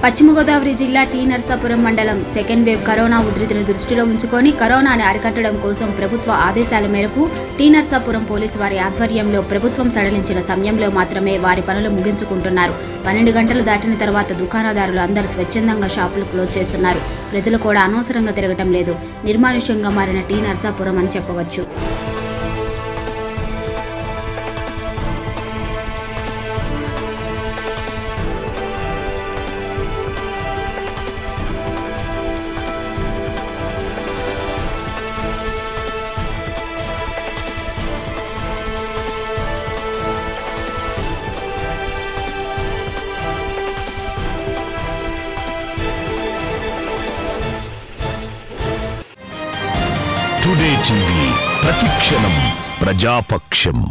పశ్చిమ గోదావరి జిల్లా టీ నరసాపురం మండలం సెకండ్ వేవ్ కరోనా ఉధృతిని దృష్టిలో ఉంచుకొని కరోనాని అరికట్టడం కోసం ప్రభుత్వ ఆదేశాల మేరకు టీ నరసాపురం పోలీసు వారి ఆధ్వర్యంలో ప్రభుత్వం సడలించిన సమయంలో మాత్రమే వారి పనులు ముగించుకుంటున్నారు. 12 గంటలు దాటిన తర్వాత దుకాణదారులు అందరూ స్వచ్ఛందంగా షాపులు క్లోజ్ చేస్తున్నారు. ప్రజలు కూడా అనవసరంగా తిరగటం లేదు. నిర్మానుష్యంగా మారిన టీ నరసాపురం అని చెప్పవచ్చు. Todaytv ప్రతిక్షణం ప్రజాపక్షం.